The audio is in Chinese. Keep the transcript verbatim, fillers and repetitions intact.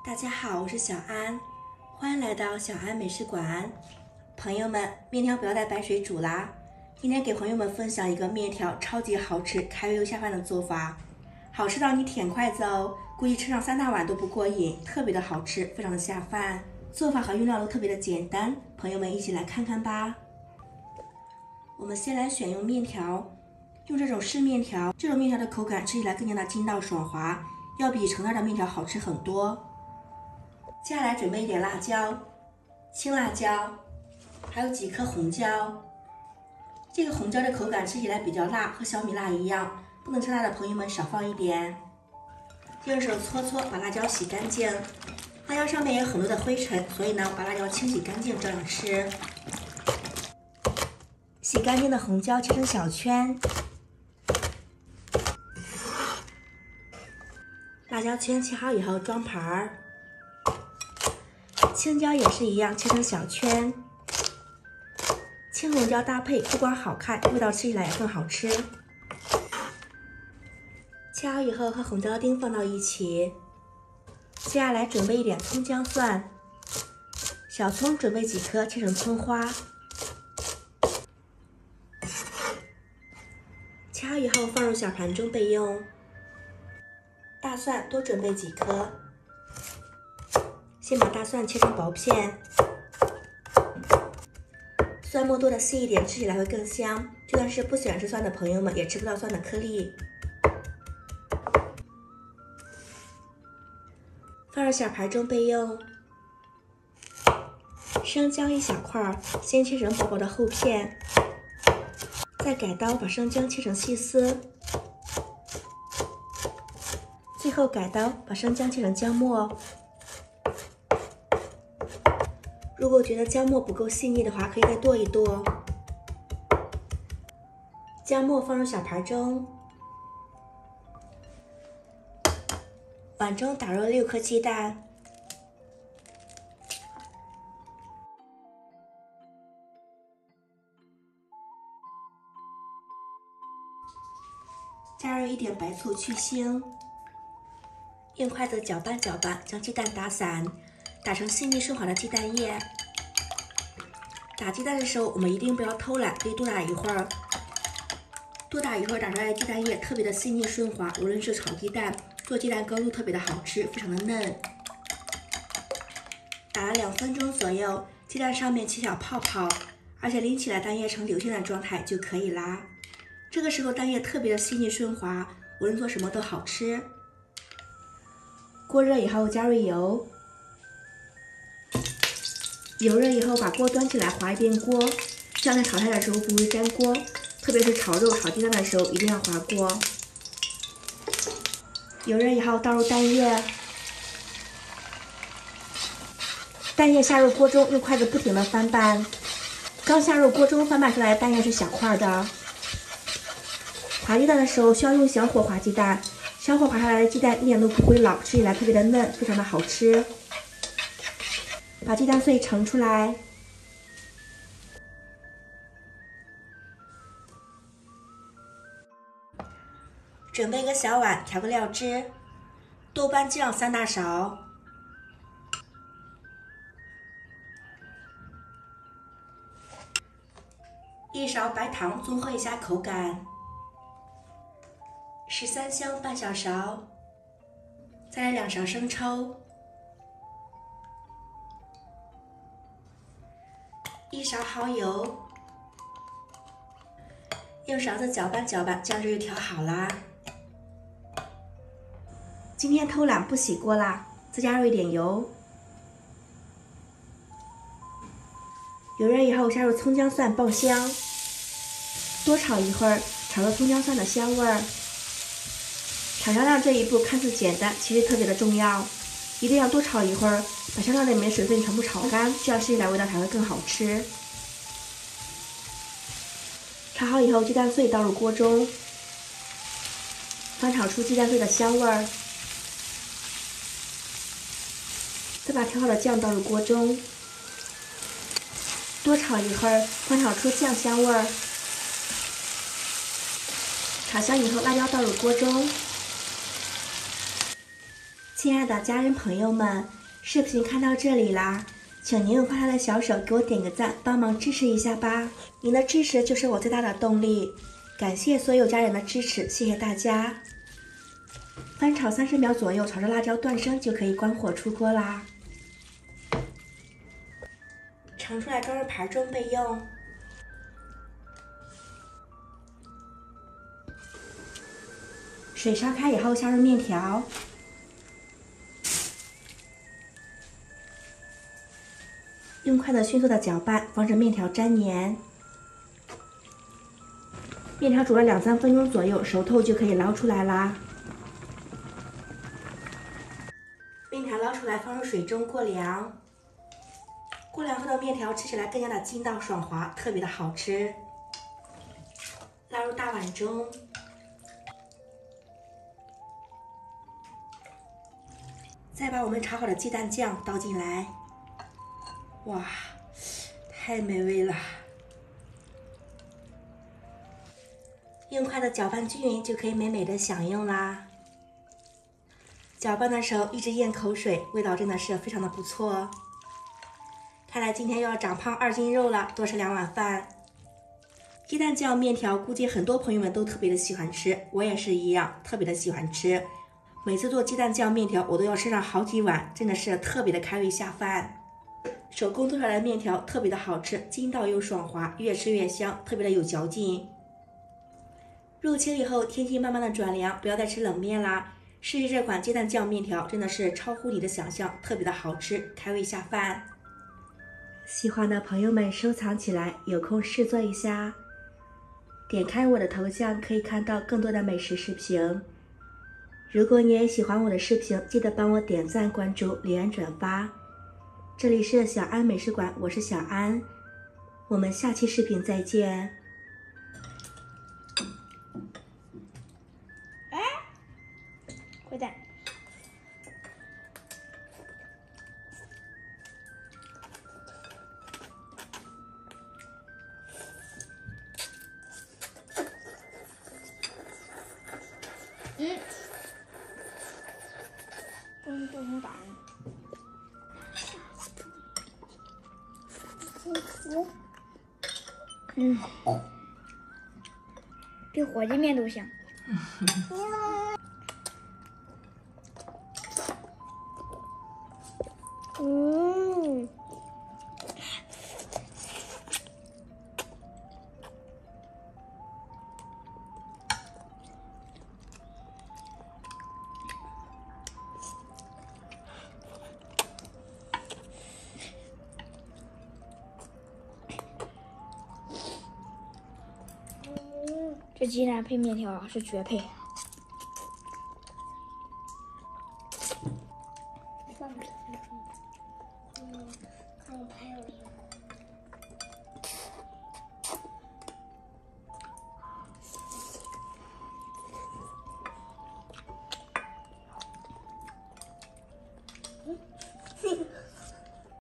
大家好，我是小安，欢迎来到小安美食馆。朋友们，面条不要带白水煮啦。今天给朋友们分享一个面条超级好吃、开胃又下饭的做法，好吃到你舔筷子哦，估计吃上三大碗都不过瘾，特别的好吃，非常的下饭。做法和用料都特别的简单，朋友们一起来看看吧。我们先来选用面条，用这种湿面条，这种面条的口感吃起来更加的筋道爽滑，要比成袋的面条好吃很多。接下来准备一点辣椒，青辣椒，还有几颗红椒。这个红椒的口感吃起来比较辣，和小米辣一样，不能吃辣的朋友们少放一点。用手搓搓，把辣椒洗干净。辣椒上面有很多的灰尘，所以呢，把辣椒清洗干净，这样吃。洗干净的红椒切成小圈，辣椒圈切好以后装盘儿。青椒也是一样，切成小圈。青红椒搭配不光好看，味道吃起来也更好吃。切好以后和红椒丁放到一起。接下来准备一点葱姜蒜，小葱准备几颗，切成葱花。切好以后放入小盘中备用。大蒜多准备几颗，先把大蒜切成薄片。蒜末剁的细一点，吃起来会更香。就算是不喜欢吃蒜的朋友们，也吃不到蒜的颗粒。放入小盘中备用。生姜一小块，先切成薄薄的厚片，再改刀把生姜切成细丝，最后改刀把生姜切成姜末。如果觉得姜末不够细腻的话，可以再剁一剁。姜末放入小盘中。碗中打入六颗鸡蛋，加入一点白醋去腥，用筷子搅拌搅拌，将鸡蛋打散，打成细腻顺滑的鸡蛋液。打鸡蛋的时候，我们一定不要偷懒，可以多打一会儿。多打一会儿，打出来的鸡蛋液特别的细腻顺滑，无论是炒鸡蛋、做鸡蛋糕都特别的好吃，非常的嫩。打了两分钟左右，鸡蛋上面起小泡泡，而且拎起来蛋液呈流线的状态就可以啦。这个时候蛋液特别的细腻顺滑，无论做什么都好吃。锅热以后加入油，油热以后把锅端起来划一遍锅，这样在炒菜的时候不会粘锅。特别是炒肉、炒鸡蛋的时候，一定要划锅。油热以后倒入蛋液，蛋液下入锅中，用筷子不停的翻拌。刚下入锅中翻拌出来的蛋液是小块的。划鸡蛋的时候需要用小火划鸡蛋，小火划下来的鸡蛋一点都不会老，吃起来特别的嫩，非常的好吃。把鸡蛋碎盛出来。准备一个小碗，调个料汁，豆瓣酱三大勺，一勺白糖综合一下口感，十三香半小勺，再来两勺生抽，一勺蚝油，用勺子搅拌搅拌，酱汁就调好啦。今天偷懒不洗锅啦，再加入一点油。油热以后加入葱姜蒜爆香，多炒一会儿，炒到葱姜蒜的香味儿。炒香料这一步看似简单，其实特别的重要，一定要多炒一会儿，把香料里面水分全部炒干，这样吃起来味道才会更好吃。炒好以后，鸡蛋碎倒入锅中，翻炒出鸡蛋碎的香味儿。再把调好的酱倒入锅中，多炒一会儿，翻炒出酱香味儿。炒香以后，辣椒倒入锅中， 亲爱的家人朋友们，视频看到这里啦，请您用发财的小手给我点个赞，帮忙支持一下吧！您的支持就是我最大的动力，感谢所有家人的支持，谢谢大家！翻炒三十秒左右，炒至辣椒断生就可以关火出锅啦。盛出来装入盘中备用。水烧开以后，下入面条。 用筷子迅速的搅拌，防止面条粘黏。面条煮了两三分钟左右，熟透就可以捞出来啦。面条捞出来，放入水中过凉。过凉后的面条吃起来更加的筋道爽滑，特别的好吃。拉入大碗中。再把我们炒好的鸡蛋酱倒进来。 哇，太美味了！用筷子搅拌均匀，就可以美美的享用啦。搅拌的时候一直咽口水，味道真的是非常的不错。看来今天又要长胖二斤肉了，多吃两碗饭。鸡蛋酱面条，估计很多朋友们都特别的喜欢吃，我也是一样，特别的喜欢吃。每次做鸡蛋酱面条，我都要吃上好几碗，真的是特别的开胃下饭。 手工做出来的面条特别的好吃，筋道又爽滑，越吃越香，特别的有嚼劲。入秋以后，天气慢慢的转凉，不要再吃冷面啦。试试这款鸡蛋酱面条，真的是超乎你的想象，特别的好吃，开胃下饭。喜欢的朋友们收藏起来，有空试做一下。点开我的头像，可以看到更多的美食视频。如果你也喜欢我的视频，记得帮我点赞、关注、留言、转发。 这里是小安美食馆，我是小安，我们下期视频再见。 哎，坏蛋！嗯，不能不能打人。 嗯，比火鸡面都香。嗯，这鸡蛋配面条啊是绝配。放着，嗯，看我还有一个。